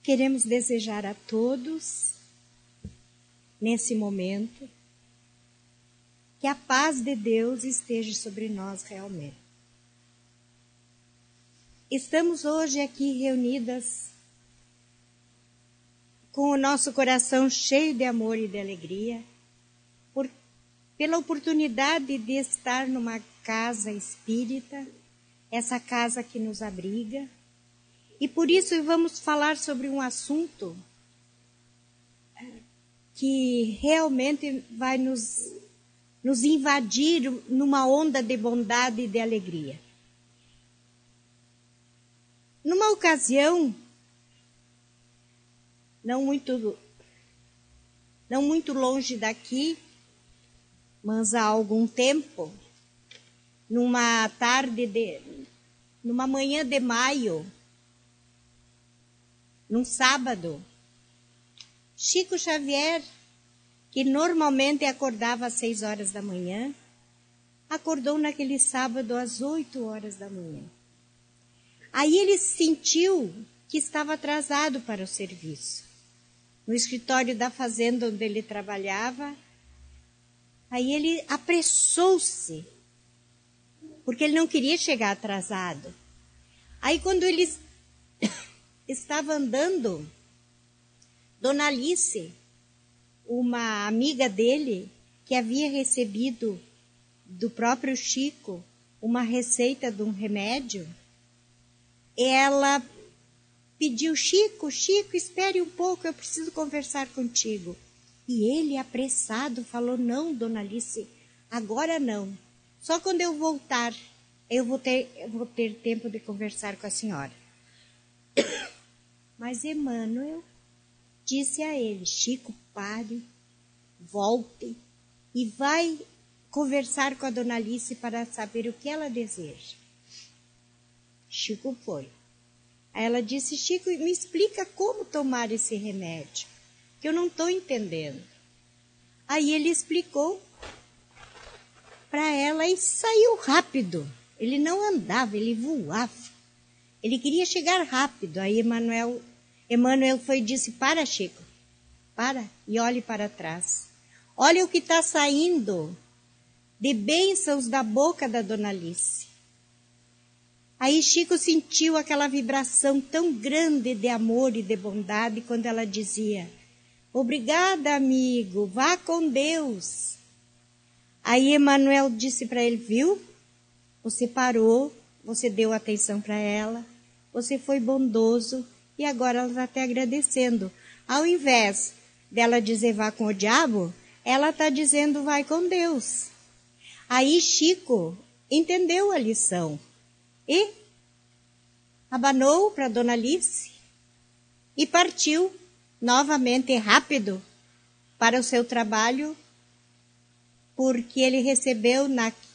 queremos desejar a todos, nesse momento, que a paz de Deus esteja sobre nós realmente. Estamos hoje aqui reunidas com o nosso coração cheio de amor e de alegria, pela oportunidade de estar numa casa espírita, essa casa que nos abriga, e por isso vamos falar sobre um assunto que realmente vai nos invadir numa onda de bondade e de alegria. Numa ocasião, não muito longe daqui, mas há algum tempo, numa manhã de maio, num sábado, Chico Xavier, que normalmente acordava às 6 horas da manhã, acordou naquele sábado às 8 horas da manhã. Aí ele sentiu que estava atrasado para o serviço. No escritório da fazenda onde ele trabalhava, aí ele apressou-se, porque ele não queria chegar atrasado. Aí quando ele estava andando, Dona Alice, uma amiga dele, que havia recebido do próprio Chico uma receita de um remédio, ela pediu: Chico, espere um pouco, eu preciso conversar contigo. E ele, apressado, falou: não, Dona Alice, agora não. Só quando eu voltar, eu vou ter tempo de conversar com a senhora. Mas Emmanuel disse a ele: Chico, pare, volte e vai conversar com a Dona Alice para saber o que ela deseja. Chico foi. Aí ela disse: Chico, me explica como tomar esse remédio, que eu não estou entendendo. Aí ele explicou para ela e saiu rápido. Ele não andava, ele voava. Ele queria chegar rápido. Aí Emmanuel foi e disse: para, Chico, para e olhe para trás. Olha o que está saindo de bênçãos da boca da Dona Alice. Aí Chico sentiu aquela vibração tão grande de amor e de bondade quando ela dizia: obrigada, amigo, vá com Deus. Aí Emmanuel disse para ele: viu? Você parou, você deu atenção para ela, você foi bondoso e agora ela está te agradecendo. Ao invés dela dizer vá com o diabo, ela está dizendo vai com Deus. Aí Chico entendeu a lição e abanou para Dona Alice e partiu novamente rápido para o seu trabalho, porque ele recebeu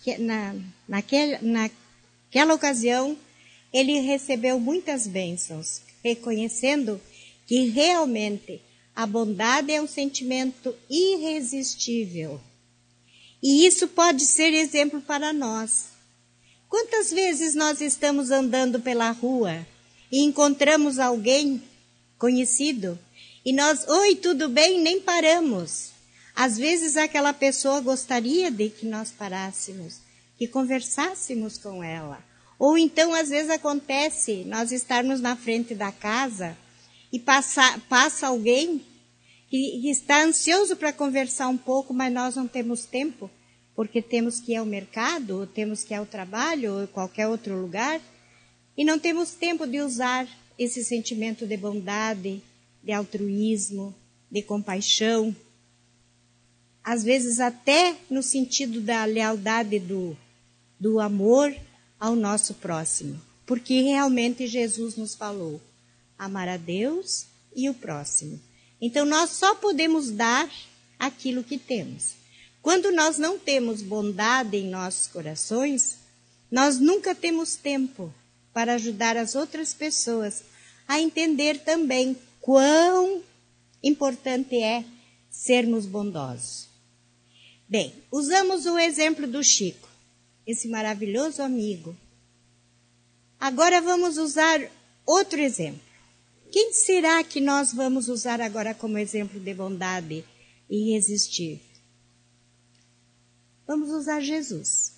naquela ocasião, ele recebeu muitas bênçãos, reconhecendo que realmente a bondade é um sentimento irresistível. E isso pode ser exemplo para nós. Quantas vezes nós estamos andando pela rua e encontramos alguém conhecido e nós, oi, tudo bem? Nem paramos. Às vezes aquela pessoa gostaria de que nós parássemos, que conversássemos com ela. Ou então, às vezes acontece nós estarmos na frente da casa e passa alguém que está ansioso para conversar um pouco, mas nós não temos tempo, porque temos que ir ao mercado, ou temos que ir ao trabalho, ou qualquer outro lugar, e não temos tempo de usar esse sentimento de bondade, de altruísmo, de compaixão, às vezes até no sentido da lealdade do amor ao nosso próximo, porque realmente Jesus nos falou amar a Deus e o próximo. Então nós só podemos dar aquilo que temos. Quando nós não temos bondade em nossos corações, nós nunca temos tempo para ajudar as outras pessoas a entender também quão importante é sermos bondosos. Bem, usamos o exemplo do Chico, esse maravilhoso amigo. Agora vamos usar outro exemplo. Quem será que nós vamos usar agora como exemplo de bondade irresistível? Vamos usar Jesus.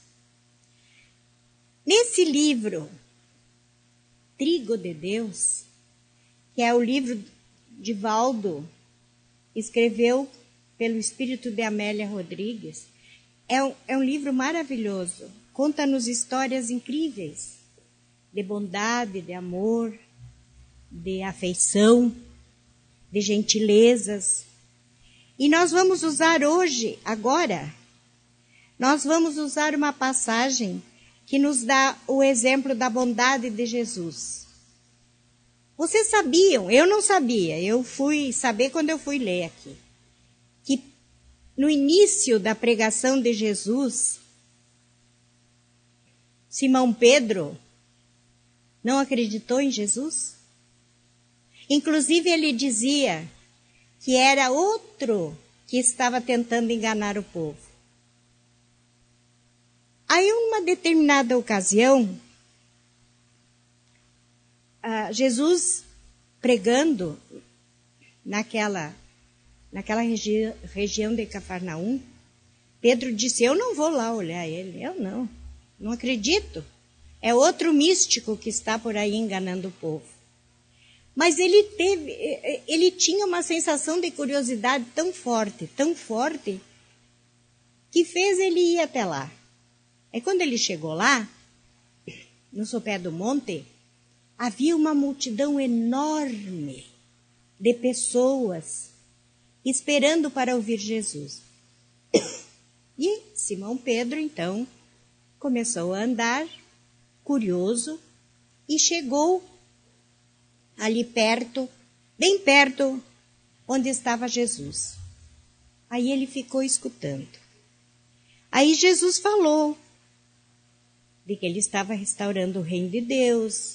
Nesse livro, Trigo de Deus, que é o livro de Valdo, escreveu pelo espírito de Amélia Rodrigues, é um livro maravilhoso. Conta-nos histórias incríveis de bondade, de amor, de afeição, de gentilezas. E nós vamos usar hoje, agora, nós vamos usar uma passagem que nos dá o exemplo da bondade de Jesus. Vocês sabiam? Eu não sabia, eu fui saber quando eu fui ler aqui, que no início da pregação de Jesus, Simão Pedro não acreditou em Jesus? Inclusive ele dizia que era outro que estava tentando enganar o povo. Aí, em uma determinada ocasião, Jesus pregando naquela região de Cafarnaum, Pedro disse, eu não vou lá olhar ele, eu não acredito. É outro místico que está por aí enganando o povo. Mas ele tinha uma sensação de curiosidade tão forte, que fez ele ir até lá. Aí quando ele chegou lá, no sopé do monte, havia uma multidão enorme de pessoas esperando para ouvir Jesus. E Simão Pedro, então, começou a andar, curioso, e chegou ali perto, bem perto, onde estava Jesus. Aí ele ficou escutando. Aí Jesus falou de que ele estava restaurando o reino de Deus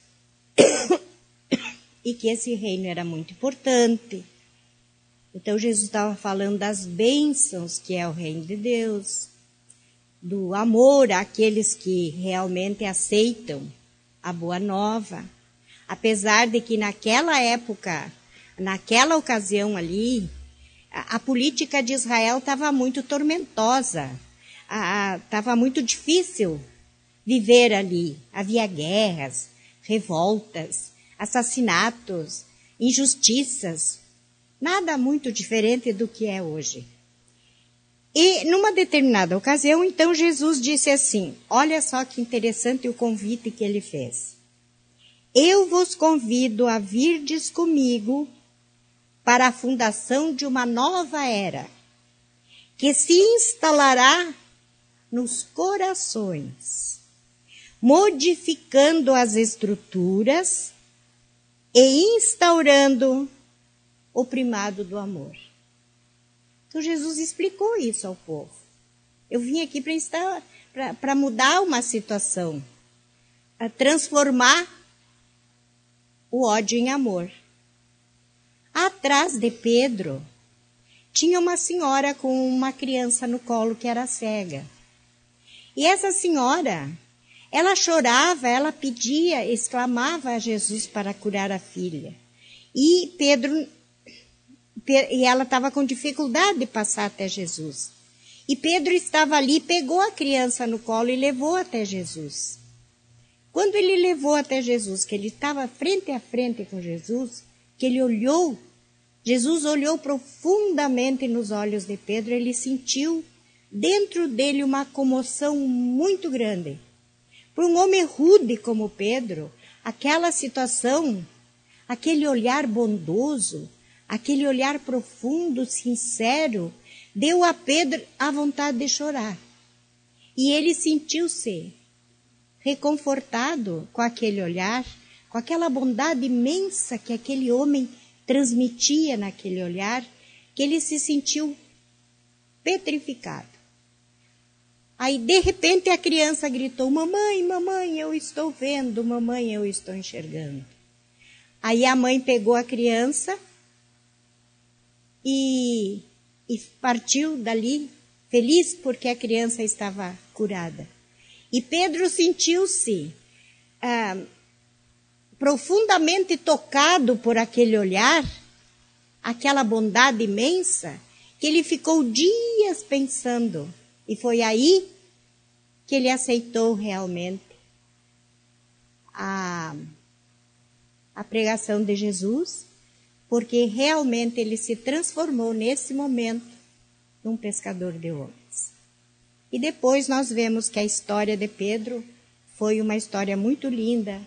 e que esse reino era muito importante. Então Jesus estava falando das bênçãos que é o reino de Deus, do amor àqueles que realmente aceitam a boa nova. Apesar de que naquela época, naquela ocasião ali, a política de Israel estava muito tormentosa, estava muito difícil viver ali. Havia guerras, revoltas, assassinatos, injustiças, nada muito diferente do que é hoje. E numa determinada ocasião, então, Jesus disse assim, olha só que interessante o convite que ele fez. Eu vos convido a virdes comigo para a fundação de uma nova era, que se instalará nos corações, modificando as estruturas e instaurando o primado do amor. Então Jesus explicou isso ao povo. Eu vim aqui para mudar uma situação, a transformar o ódio em amor. Atrás de Pedro, tinha uma senhora com uma criança no colo que era cega. E essa senhora, ela chorava, ela pedia, exclamava a Jesus para curar a filha. E ela estava com dificuldade de passar até Jesus. E Pedro estava ali, pegou a criança no colo e levou até Jesus. Quando ele levou até Jesus, que ele estava frente a frente com Jesus, que ele olhou, Jesus olhou profundamente nos olhos de Pedro, ele sentiu dentro dele uma comoção muito grande. Para um homem rude como Pedro, aquela situação, aquele olhar bondoso, aquele olhar profundo, sincero, deu a Pedro a vontade de chorar. E ele sentiu-se reconfortado com aquele olhar, com aquela bondade imensa que aquele homem transmitia naquele olhar, que ele se sentiu petrificado. Aí, de repente, a criança gritou, mamãe, mamãe, eu estou vendo, mamãe, eu estou enxergando. Aí a mãe pegou a criança e partiu dali, feliz porque a criança estava curada. E Pedro sentiu-se profundamente tocado por aquele olhar, aquela bondade imensa, que ele ficou dias pensando. E foi aí que ele aceitou realmente a pregação de Jesus, porque realmente ele se transformou nesse momento num pescador de homens. E depois nós vemos que a história de Pedro foi uma história muito linda,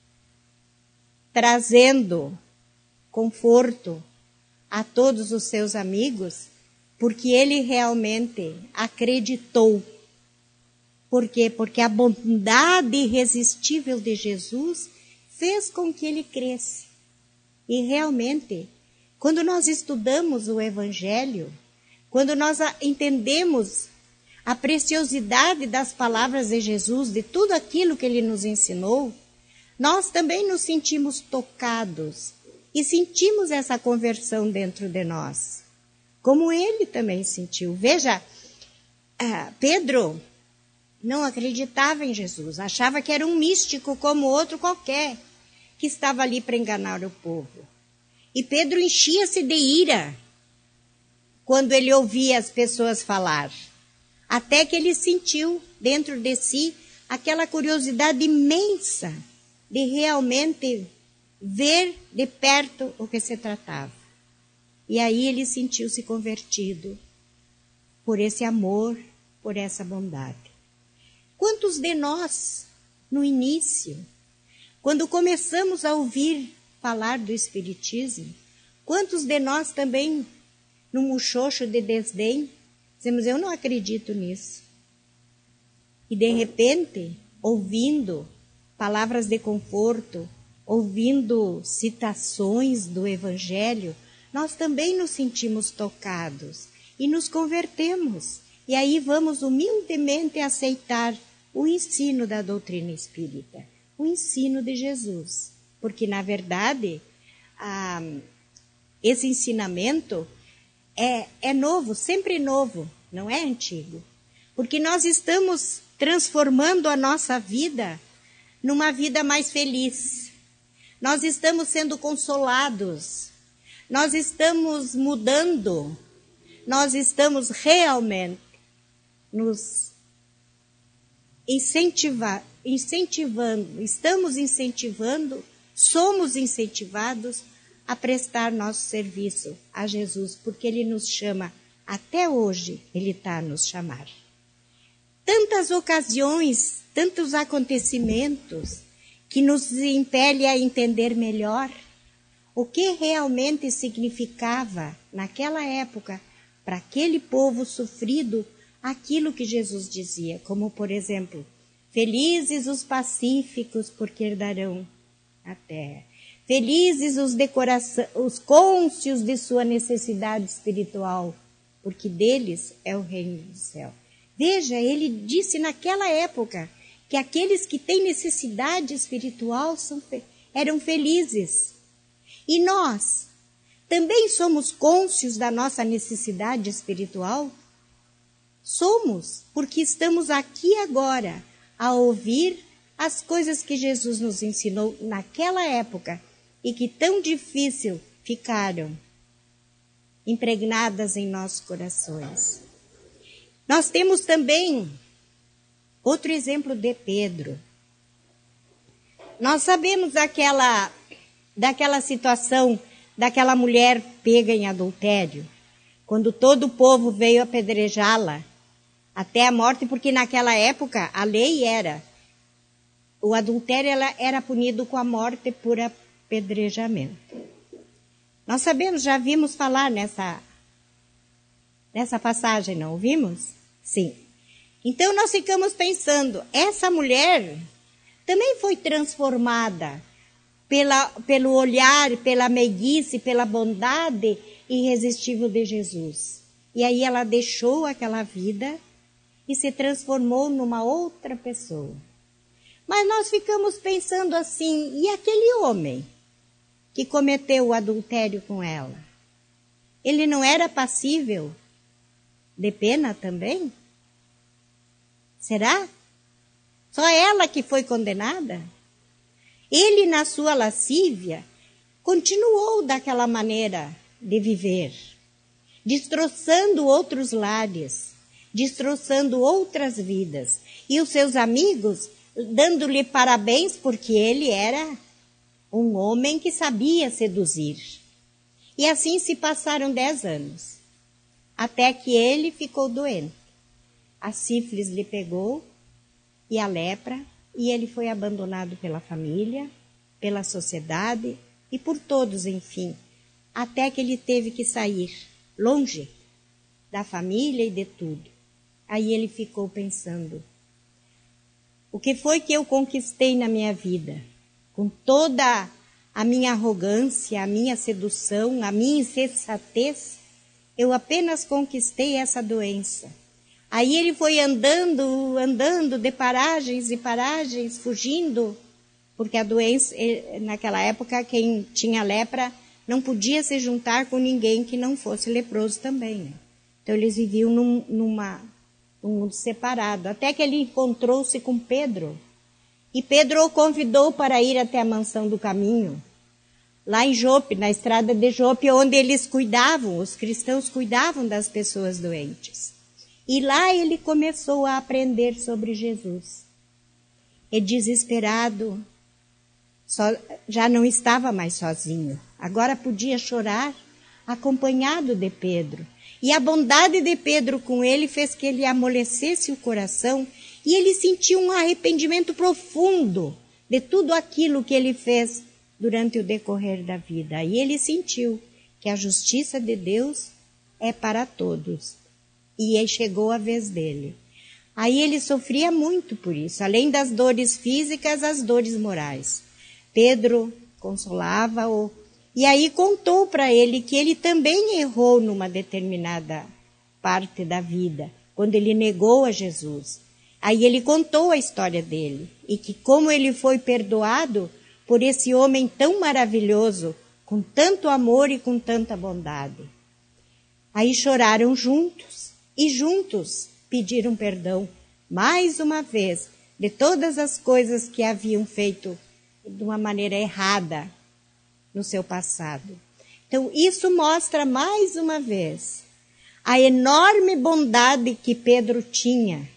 trazendo conforto a todos os seus amigos, porque ele realmente acreditou. Por quê? Porque a bondade irresistível de Jesus fez com que ele cresce. E realmente, quando nós estudamos o Evangelho, quando nós entendemos a preciosidade das palavras de Jesus, de tudo aquilo que ele nos ensinou, nós também nos sentimos tocados e sentimos essa conversão dentro de nós, como ele também sentiu. Veja, Pedro não acreditava em Jesus, achava que era um místico como outro qualquer, que estava ali para enganar o povo. E Pedro enchia-se de ira quando ele ouvia as pessoas falar, até que ele sentiu dentro de si aquela curiosidade imensa de realmente ver de perto o que se tratava. E aí ele sentiu-se convertido por esse amor, por essa bondade. Quantos de nós, no início, quando começamos a ouvir falar do Espiritismo, quantos de nós também, no muxoxo de desdém, dizemos, eu não acredito nisso. E de repente, ouvindo palavras de conforto, ouvindo citações do Evangelho, nós também nos sentimos tocados e nos convertemos. E aí vamos humildemente aceitar o ensino da doutrina espírita, o ensino de Jesus. Porque, na verdade, esse ensinamento é novo, sempre novo, não é antigo. Porque nós estamos transformando a nossa vida numa vida mais feliz. Nós estamos sendo consolados. Nós estamos mudando. Nós estamos realmente nos incentivando, estamos incentivando, somos incentivados a prestar nosso serviço a Jesus, porque Ele nos chama, até hoje Ele está a nos chamar. Tantas ocasiões, tantos acontecimentos que nos impelem a entender melhor o que realmente significava naquela época para aquele povo sofrido aquilo que Jesus dizia, como por exemplo, felizes os pacíficos porque herdarão a terra. Felizes os cônscios de sua necessidade espiritual, porque deles é o reino do céu. Veja, ele disse naquela época que aqueles que têm necessidade espiritual eram felizes. E nós também somos cônscios da nossa necessidade espiritual? Somos, porque estamos aqui agora a ouvir as coisas que Jesus nos ensinou naquela época e que tão difícil ficaram impregnadas em nossos corações. Nós temos também outro exemplo de Pedro. Nós sabemos daquela situação daquela mulher pega em adultério, quando todo o povo veio apedrejá-la até a morte, porque naquela época a lei era, o adultério era punido com a morte por apedrejamento. Nós sabemos, já vimos falar nessa passagem, não ouvimos? Sim. Então nós ficamos pensando, essa mulher também foi transformada pelo olhar, pela meiguice, pela bondade irresistível de Jesus. E aí ela deixou aquela vida e se transformou numa outra pessoa. Mas nós ficamos pensando assim, e aquele homem que cometeu o adultério com ela? Ele não era passível de pena também? Será? Só ela que foi condenada? Ele, na sua lascívia, continuou daquela maneira de viver, destroçando outros lares, destroçando outras vidas. E os seus amigos dando-lhe parabéns porque ele era um homem que sabia seduzir. E assim se passaram 10 anos, até que ele ficou doente. A sífilis lhe pegou e a lepra, e ele foi abandonado pela família, pela sociedade e por todos, enfim, até que ele teve que sair longe da família e de tudo. Aí ele ficou pensando, o que foi que eu conquistei na minha vida? Com toda a minha arrogância, a minha sedução, a minha insensatez, eu apenas conquistei essa doença. Aí ele foi andando de paragens e paragens, fugindo, porque a doença, naquela época, quem tinha lepra não podia se juntar com ninguém que não fosse leproso também, né? Então eles viviam num mundo separado, até que ele encontrou-se com Pedro. E Pedro o convidou para ir até a mansão do caminho, lá em Jope, na estrada de Jope, onde eles cuidavam, os cristãos cuidavam das pessoas doentes. E lá ele começou a aprender sobre Jesus. E desesperado, já não estava mais sozinho. Agora podia chorar, acompanhado de Pedro. E a bondade de Pedro com ele fez que ele amolecesse o coração e ele sentiu um arrependimento profundo de tudo aquilo que ele fez durante o decorrer da vida. E ele sentiu que a justiça de Deus é para todos. E aí chegou a vez dele. Aí ele sofria muito por isso, além das dores físicas, as dores morais. Pedro consolava-o e aí contou para ele que ele também errou numa determinada parte da vida, quando ele negou a Jesus. Aí ele contou a história dele e que como ele foi perdoado por esse homem tão maravilhoso, com tanto amor e com tanta bondade. Aí choraram juntos. E juntos pediram perdão, mais uma vez, de todas as coisas que haviam feito de uma maneira errada no seu passado. Então, isso mostra mais uma vez a enorme bondade que Pedro tinha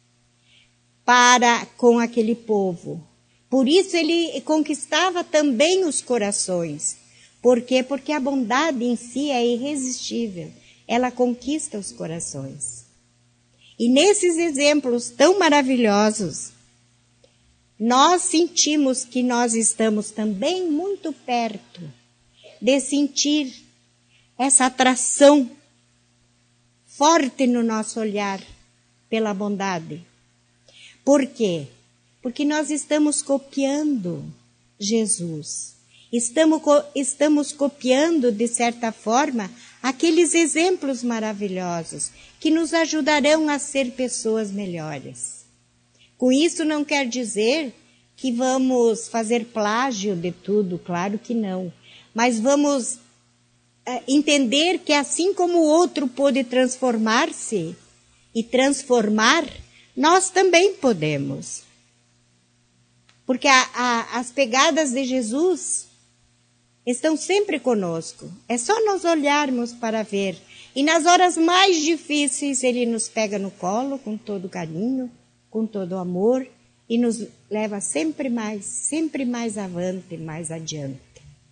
para com aquele povo. Por isso ele conquistava também os corações. Por quê? Porque a bondade em si é irresistível. Ela conquista os corações. E nesses exemplos tão maravilhosos, nós sentimos que nós estamos também muito perto de sentir essa atração forte no nosso olhar pela bondade. Por quê? Porque nós estamos copiando Jesus. Estamos copiando, de certa forma, aqueles exemplos maravilhosos que nos ajudarão a ser pessoas melhores. Com isso não quer dizer que vamos fazer plágio de tudo, claro que não. Mas vamos entender que assim como o outro pôde transformar-se e transformar, nós também podemos. Porque as pegadas de Jesus estão sempre conosco. É só nós olharmos para ver. E nas horas mais difíceis, ele nos pega no colo com todo carinho, com todo amor, e nos leva sempre mais avante, mais adiante.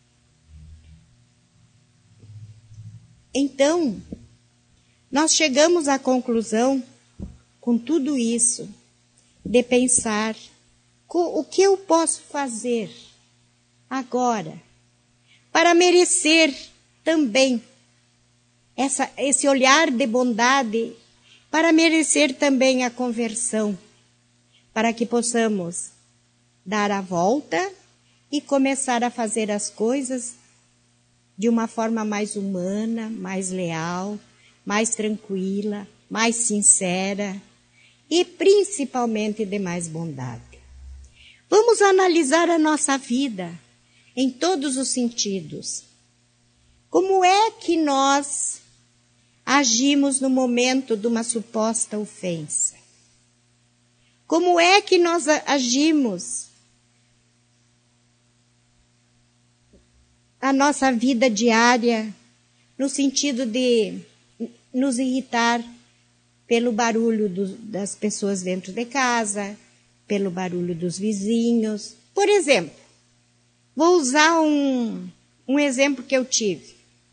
Então, nós chegamos à conclusão, com tudo isso, de pensar o que eu posso fazer agora para merecer também esse olhar de bondade, para merecer também a conversão, para que possamos dar a volta e começar a fazer as coisas de uma forma mais humana, mais leal, mais tranquila, mais sincera e principalmente de mais bondade. Vamos analisar a nossa vida em todos os sentidos. Como é que nós agimos no momento de uma suposta ofensa? Como é que nós agimos a nossa vida diária, no sentido de nos irritar pelo barulho das pessoas dentro de casa, pelo barulho dos vizinhos. Por exemplo, vou usar um exemplo que eu tive.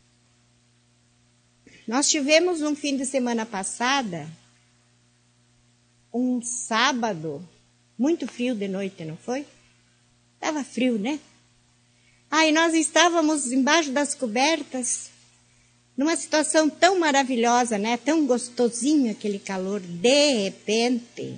Nós tivemos um fim de semana passada, um sábado, muito frio de noite, não foi? Estava frio, né? Aí nós estávamos embaixo das cobertas, numa situação tão maravilhosa, né? Tão gostosinho aquele calor. De repente,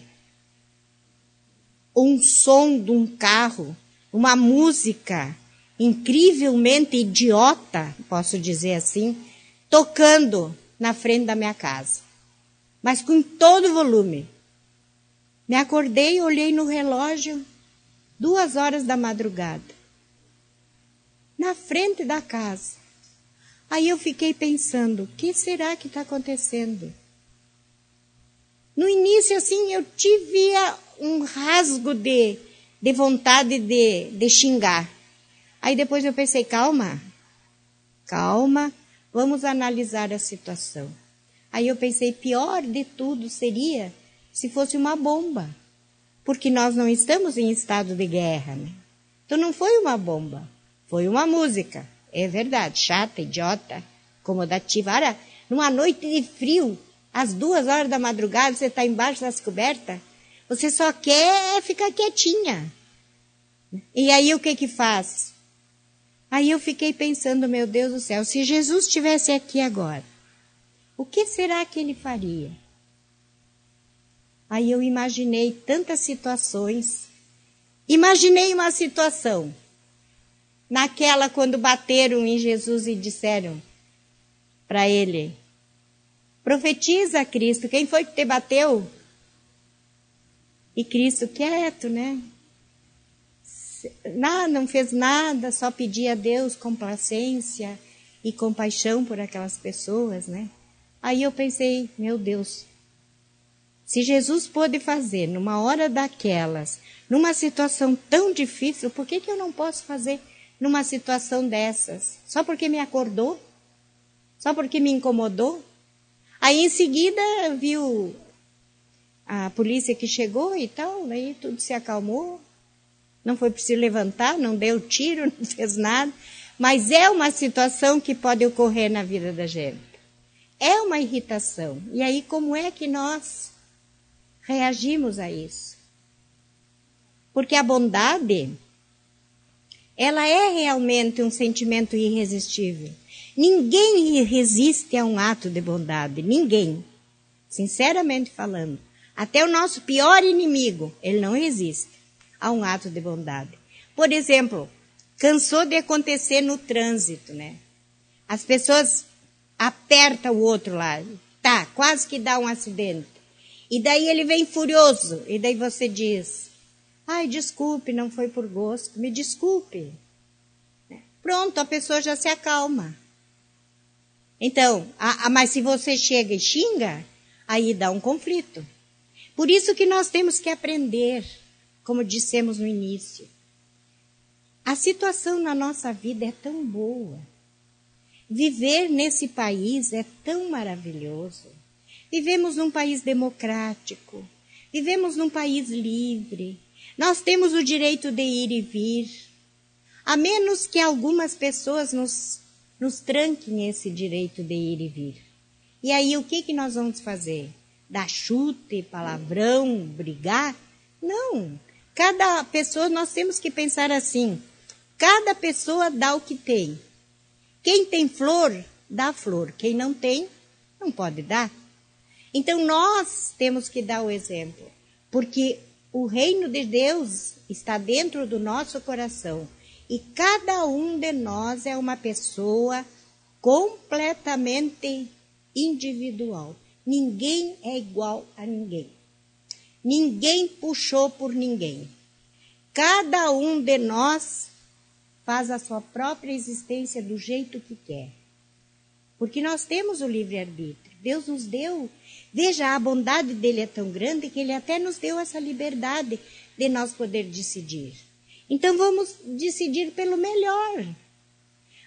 um som de um carro, uma música incrivelmente idiota, posso dizer assim, tocando na frente da minha casa, mas com todo o volume. Me acordei, olhei no relógio, 2h da madrugada, na frente da casa. Aí eu fiquei pensando, o que será que está acontecendo? No início, assim, eu tive um rasgo de vontade de xingar. Aí depois eu pensei, calma, vamos analisar a situação. Aí eu pensei, pior de tudo seria se fosse uma bomba, porque nós não estamos em estado de guerra, né? Então não foi uma bomba, foi uma música. É verdade, chata, idiota, incomodativa. Olha, numa noite de frio, às 2h da madrugada, você está embaixo das cobertas, você só quer ficar quietinha. E aí o que faz? Aí eu fiquei pensando, meu Deus do céu, se Jesus estivesse aqui agora, o que será que ele faria? Aí eu imaginei tantas situações. Imaginei uma situação, naquela quando bateram em Jesus e disseram para ele, profetiza, Cristo, quem foi que te bateu? E Cristo quieto, né? Não fez nada, só pedia a Deus complacência e compaixão por aquelas pessoas, né? Aí eu pensei, meu Deus, se Jesus pôde fazer numa hora daquelas, numa situação tão difícil, por que eu não posso fazer numa situação dessas? Só porque me acordou? Só porque me incomodou? Aí em seguida viu a polícia que chegou e tal, aí tudo se acalmou. Não foi preciso levantar, não deu tiro, não fez nada. Mas é uma situação que pode ocorrer na vida da gente. É uma irritação. E aí como é que nós reagimos a isso? Porque a bondade, ela é realmente um sentimento irresistível. Ninguém resiste a um ato de bondade, ninguém. Sinceramente falando. Até o nosso pior inimigo, ele não resiste a um ato de bondade. Por exemplo, cansou de acontecer no trânsito, né? As pessoas apertam o outro lá, tá, quase que dá um acidente. E daí ele vem furioso, e daí você diz, ai, desculpe, não foi por gosto, me desculpe. Pronto, a pessoa já se acalma. Então, mas se você chega e xinga, aí dá um conflito. Por isso que nós temos que aprender, como dissemos no início. A situação na nossa vida é tão boa. Viver nesse país é tão maravilhoso. Vivemos num país democrático. Vivemos num país livre. Nós temos o direito de ir e vir. A menos que algumas pessoas nos tranquem esse direito de ir e vir. E aí o que nós vamos fazer? Dar chute, palavrão, brigar? Não. Cada pessoa, nós temos que pensar assim. Cada pessoa dá o que tem. Quem tem flor, dá flor. Quem não tem, não pode dar. Então nós temos que dar o exemplo. Porque o reino de Deus está dentro do nosso coração. E cada um de nós é uma pessoa completamente individual. Ninguém é igual a ninguém. Ninguém puxou por ninguém. Cada um de nós faz a sua própria existência do jeito que quer. Porque nós temos o livre-arbítrio. Deus nos deu. Veja, a bondade dele é tão grande que ele até nos deu essa liberdade de nós poder decidir. Então vamos decidir pelo melhor.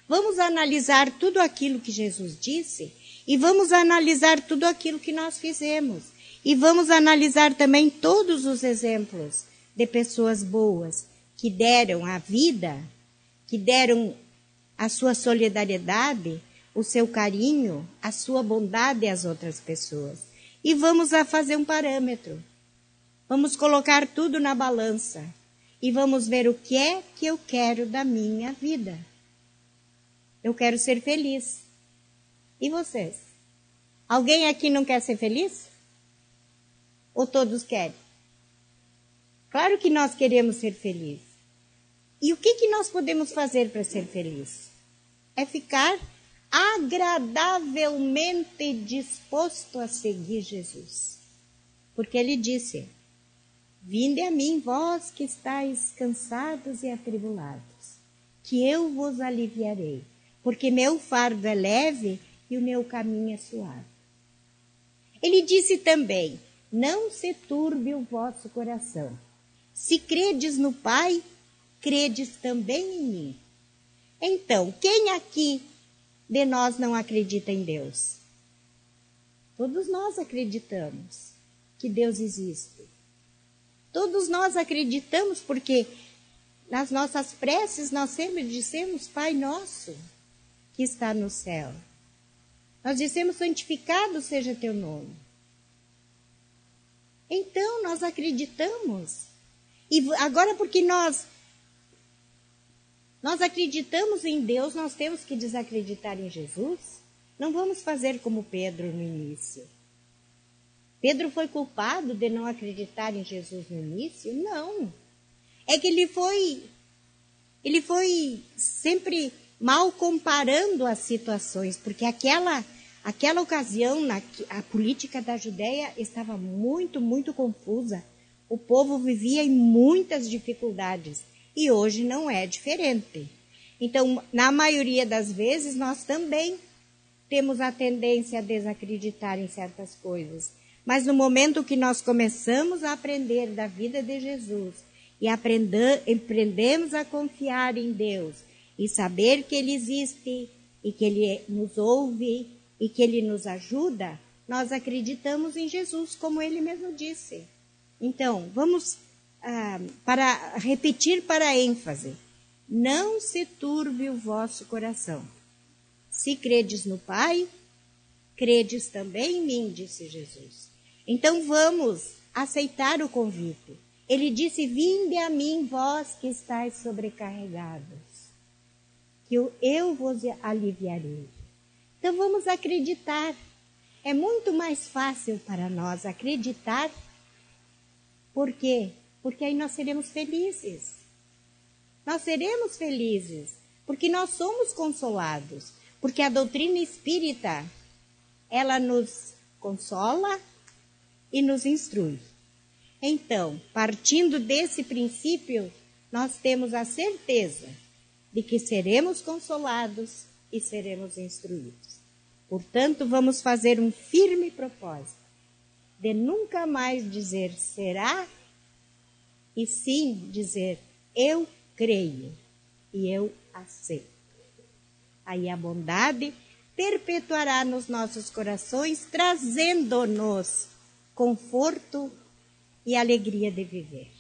Vamos analisar tudo aquilo que Jesus disse e vamos analisar tudo aquilo que nós fizemos. E vamos analisar também todos os exemplos de pessoas boas que deram a vida, que deram a sua solidariedade, o seu carinho, a sua bondade às outras pessoas. E vamos fazer um parâmetro. Vamos colocar tudo na balança e vamos ver o que é que eu quero da minha vida. Eu quero ser feliz. E vocês? Alguém aqui não quer ser feliz? Ou todos querem? Claro que nós queremos ser felizes. E o que nós podemos fazer para ser felizes? É ficar agradavelmente disposto a seguir Jesus. Porque ele disse: vinde a mim, vós que estáis cansados e atribulados, que eu vos aliviarei, porque meu fardo é leve e o meu caminho é suave. Ele disse também: não se turbe o vosso coração. Se credes no Pai, credes também em mim. Então, quem aqui de nós não acredita em Deus? Todos nós acreditamos que Deus existe. Todos nós acreditamos porque nas nossas preces nós sempre dissemos: Pai nosso que está no céu. Nós dissemos: santificado seja teu nome. Então nós acreditamos. E agora, porque nós acreditamos em Deus, nós temos que desacreditar em Jesus? Não vamos fazer como Pedro no início. Pedro foi culpado de não acreditar em Jesus no início? Não. É que ele foi sempre mal comparando as situações, porque aquela ocasião, a política da Judéia estava muito, muito confusa. O povo vivia em muitas dificuldades e hoje não é diferente. Então, na maioria das vezes, nós também temos a tendência a desacreditar em certas coisas. Mas no momento que nós começamos a aprender da vida de Jesus e aprendemos a confiar em Deus e saber que Ele existe e que Ele nos ouve e que Ele nos ajuda, nós acreditamos em Jesus, como Ele mesmo disse. Então, vamos repetir para ênfase: não se turbe o vosso coração. Se credes no Pai, credes também em mim, disse Jesus. Então vamos aceitar o convite. Ele disse: vinde a mim, vós que estáis sobrecarregados, que eu vos aliviarei. Então vamos acreditar. É muito mais fácil para nós acreditar. Por quê? Porque aí nós seremos felizes. Nós seremos felizes, porque nós somos consolados. Porque a doutrina espírita, ela nos consola e nos instrui. Então, partindo desse princípio, nós temos a certeza de que seremos consolados e seremos instruídos. Portanto, vamos fazer um firme propósito de nunca mais dizer será, e sim dizer eu creio e eu aceito. Aí a bondade perpetuará nos nossos corações, trazendo-nos conforto e alegria de viver.